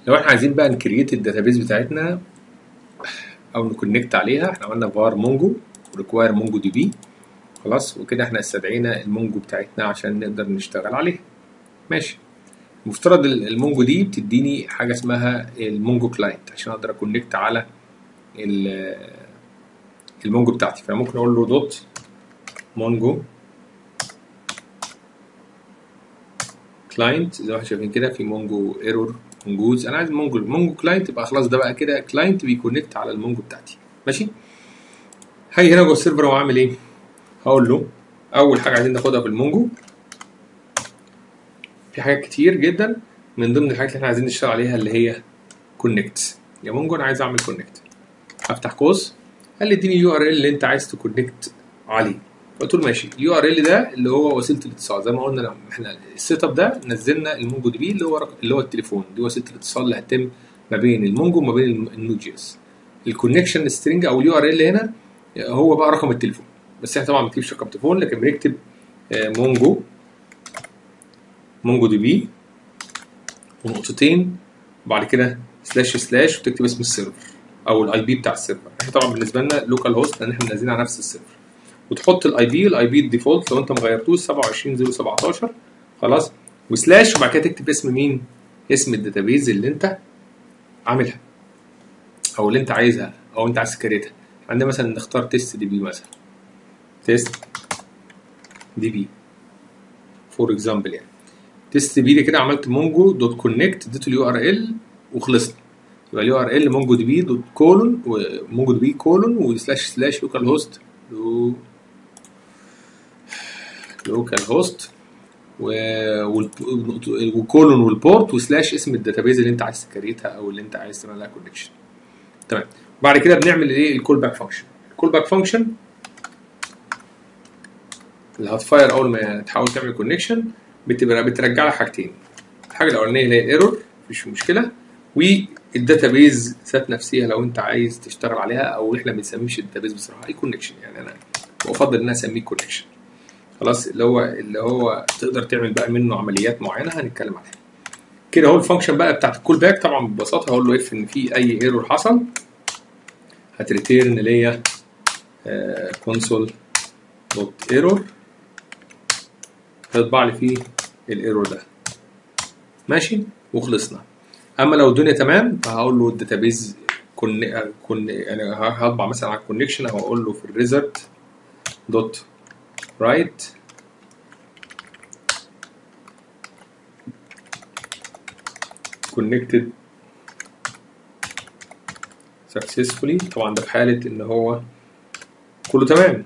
لو احنا عايزين بقى نكريت الداتابيز بتاعتنا او نكونكت عليها، احنا عملنا var مونجو require مونجو دي بي خلاص، وكده احنا استدعينا المونجو بتاعتنا عشان نقدر نشتغل عليها. ماشي. المفترض المونجو دي بتديني حاجه اسمها المونجو كلاينت عشان اقدر اكونكت على المونجو بتاعتي. فممكن اقول له دوت مونجو كلاينت زي ما احنا شايفين كده، في مونجو ايرور مونجوز. انا عايز مونجو كلاينت، يبقى خلاص ده بقى كده كلاينت بيكونكت على المونجو بتاعتي. ماشي. هاجي هنا جوه السيرفر واعمل ايه؟ هقول له اول حاجه عايزين ناخدها في المونجو، في حاجات كتير جدا من ضمن الحاجات اللي احنا عايزين نشتغل عليها اللي هي كونكت. يا مونجو انا عايز اعمل كونكت، هفتح قوس، قال لي اديني اليو ار ال اللي انت عايز تكونكت عليه. قلت له ماشي. اليو ار ال ده اللي هو وسيله الاتصال، زي ما قلنا احنا السيت اب ده نزلنا المونجو دي بي اللي هو التليفون، دي وسيله الاتصال اللي هتتم ما بين المونجو وما بين النود جي اس. الكونكشن سترينج او اليو ار ال هنا هو بقى رقم التليفون، بس احنا طبعا ما بنكتبش رقم تليفون، لكن بنكتب مونجو دي بي ونقطتين وبعد كده سلاش سلاش وتكتب اسم السيرفر او الاي بي بتاع السيرفر. احنا طبعا بالنسبه لنا لوكال هوست لان احنا منزلين على نفس السيرفر، وتحط الاي بي الديفولت لو انت ما غيرتوش 27017 خلاص، وسلاش وبعد كده تكتب اسم مين؟ اسم الداتابيز اللي انت عاملها او اللي انت عايزها او انت عايز تكريتها. عندنا مثلا نختار تيست دي بي مثلا، تيست دي بي فور اكزامبل يعني. تيست دي بي دي كده عملت مونجو دوت كونكت، اديته اليو ار ال وخلصنا. يبقى اليو ار ال مونجو دي بي دوت كولون ومونجو دي بي كولون وسلاش سلاش لوكال هوست لوكال هوست وكولون والبورت وسلاش اسم الداتابيز اللي انت عايز تكريتها او اللي انت عايز تعمل لها كونكشن. تمام. بعد كده بنعمل ايه؟ الكول باك فانكشن. الكول باك فانكشن اللي هتفاير اول ما تحاول تعمل كونكشن بترجع لك حاجتين. الحاجه الاولانيه اللي هي الايرور، مفيش مشكله، والداتابيز ذات نفسها لو انت عايز تشتغل عليها، او احنا ما بنسميش الداتابيز بصراحه اي كونكشن، يعني انا بفضل ان انا اسميه كونكشن خلاص، اللي هو تقدر تعمل بقى منه عمليات معينه هنتكلم عليها. كده هو الفانكشن بقى بتاعت الكول باك. طبعا ببساطه هقول له اف ان في اي ايرور حصل هتريتيرن ليا كونسول دوت ايرور، هيطبع لي فيه الايرور ده. ماشي وخلصنا. اما لو الدنيا تمام فهقول له الداتابيز يعني هطبع مثلا على الكونكشن او اقول له في الريزلت دوت رايت connected successfully. طبعا ده في حاله ان هو كله تمام.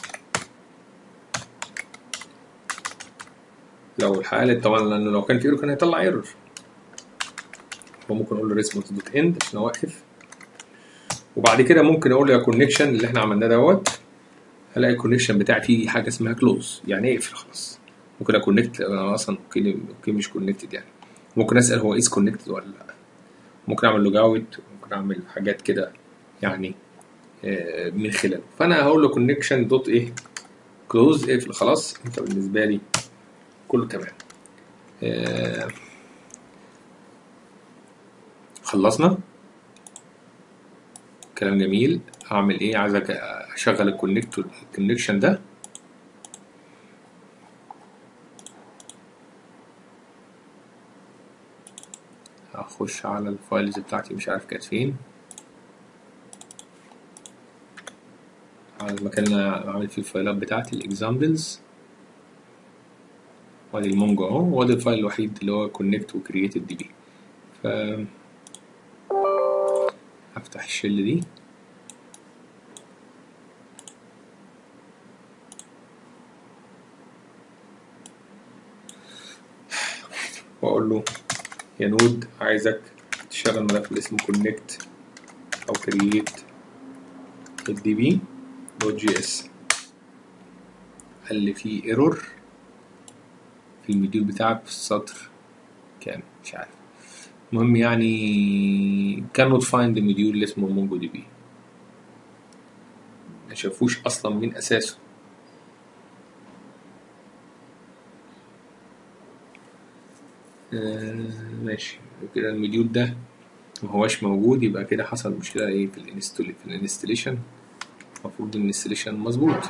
لو الحاله طبعا لانه لو كان في ايرور كان هيطلع ايرور، فممكن اقول له ريسبونس دوت اند عشان اوقف. وبعد كده ممكن اقول له يا كونكشن اللي احنا عملناه دوت، هلاقي الكونكشن بتاعي فيه حاجه اسمها كلوز، يعني اقفل خلاص. ممكن اكونكت انا اصلا اوكي مش كونكتد يعني. ممكن اسال هو از كونكتد ولا لا. ممكن اعمل لوج اوت، ممكن اعمل حاجات كده يعني من خلاله. فانا هقول له كونكشن دوت ايه كلوز، اقفل خلاص. انت بالنسبه لي كله تمام. خلصنا كلام جميل. هعمل ايه؟ عايزك اشغل الكونكشن ده. هخش على الفايلز بتاعتي، مش عارف كانت فين، على المكان اللي انا عامل فيه الفايلات بتاعتي الاكزامبلز. وادي المونجو اهو، وادي الفايل الوحيد اللي هو كونكت وكرييتد دي بي. ف هفتح الشيل دي واقول له يا نود عايزك تشغل ملف اللي اسمه connect او create الدي بي دوت جي اس. قال لي في ايرور في المديول بتاعك في السطر كام مش عارف. المهم يعني cannot find المديول اللي اسمه مونجو دي بي، ما شافوش اصلا من اساسه. ماشي. كده المديول ده ما هواش موجود، يبقى كده حصل مشكلة ايه في الانستليشن. المفروض الانستليشن مظبوط.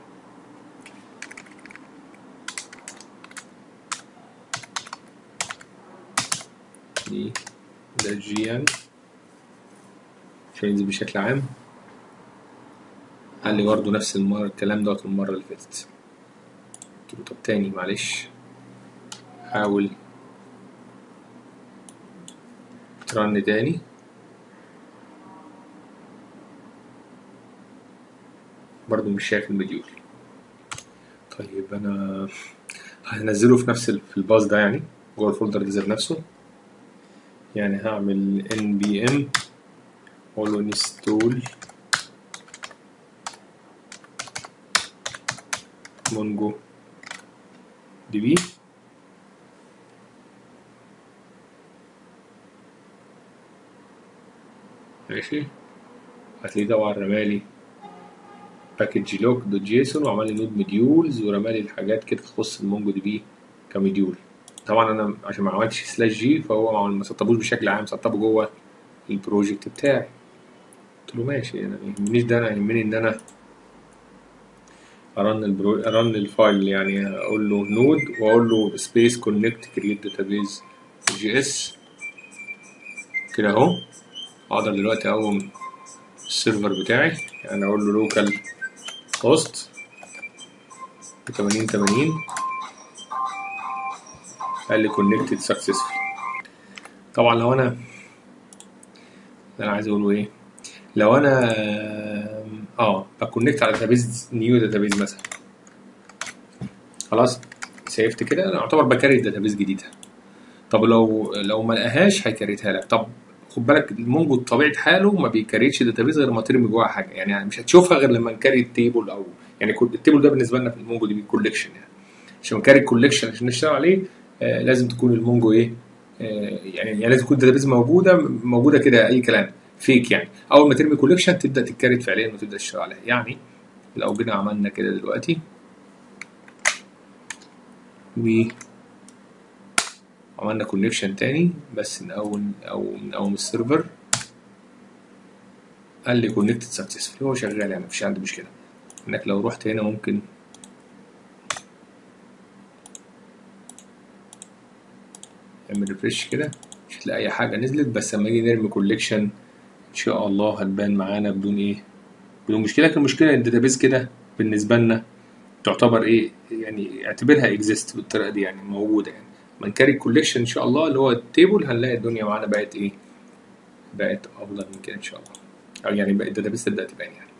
دي ده جي يعني عشان ينزل بشكل عام. قال لي برضه نفس الكلام دوت المرة اللي فاتت. قلت له طب تاني معلش حاول ترن تاني. برضه مش شايف المديول. طيب انا هنزله في نفس في الباص ده يعني جوه الفولدر ده ذات نفسه. يعني هعمل npm واقول له install مونجو دي بي. ماشي، هتلاقيه طبعا رمالي باكج لوك دوت جيسون وعمل لي نود مديولز ورمالي الحاجات كده تخص المونجو دي بي كمديول. طبعا انا عشان ما عملتش سلاش جي فهو ما سطبوش بشكل عام، سطبه جوه البروجكت بتاعي. قلت له ماشي، انا ما يهمنيش ده، انا يهمني ان انا ارن الفايل. يعني اقول له نود واقول له سبيس كونكت كريت داتابيز جي اس كده اهو. اقدر دلوقتي اقوم السيرفر بتاعي. يعني اقول له لوكال هوست 8080 قال لي كونكتد سكسسفول. طبعا لو انا عايز اقوله ايه، لو انا بكونكت على داتابيز نيو داتابيز مثلا، خلاص سيفت كده انا اعتبر بكريت داتابيز جديده. طب لو ما لقاهاش هيكريتها لك. طب خد بالك المونجو بطبيعه حاله ما بيكريتش داتابيز غير ما ترمي جواها حاجه، يعني مش هتشوفها غير لما نكري التيبل، او يعني التيبل ده بالنسبه لنا في المونجو دي كوليكشن. يعني عشان نكري الكوليكشن عشان نشتغل عليه لازم تكون المونجو ايه يعني لازم تكون الداتابيز موجوده كده اي كلام فيك. يعني اول ما ترمي كوليكشن تبدا تتكريت فعليا وتبدا تشتغل عليها. يعني لو جينا عملنا كده دلوقتي وعملنا كونكشن تاني بس نقوم السيرفر، قال لي كونكتد سكسسفول، هو شغال يعني مفيش عندي مشكله. انك لو رحت هنا ممكن نعمل ريفرش كده مش هتلاقي اي حاجه نزلت، بس لما نيجي نرمي كوليكشن ان شاء الله هتبان معانا بدون مشكله. لكن المشكله ان الداتابيز كده بالنسبه لنا تعتبر يعني اعتبرها اكزيست بالطريقه دي، يعني موجوده. يعني لما نكري الكوليكشن ان شاء الله اللي هو التيبل هنلاقي الدنيا معانا بقت بقت افضل من كده ان شاء الله، او يعني بقت الداتابيز تبدا تبان يعني.